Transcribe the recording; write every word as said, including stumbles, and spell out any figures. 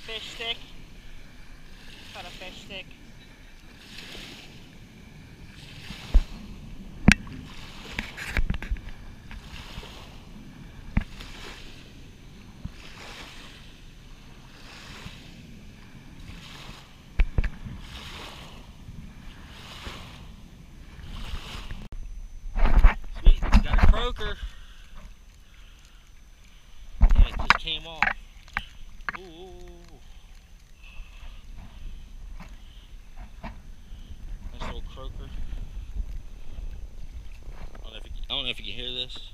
fish stick. Cut a fish stick. Sweet, got a croaker. Yeah, it just came off. Ooh. Nice little croaker. I don't know if you, I don't know if you can hear this.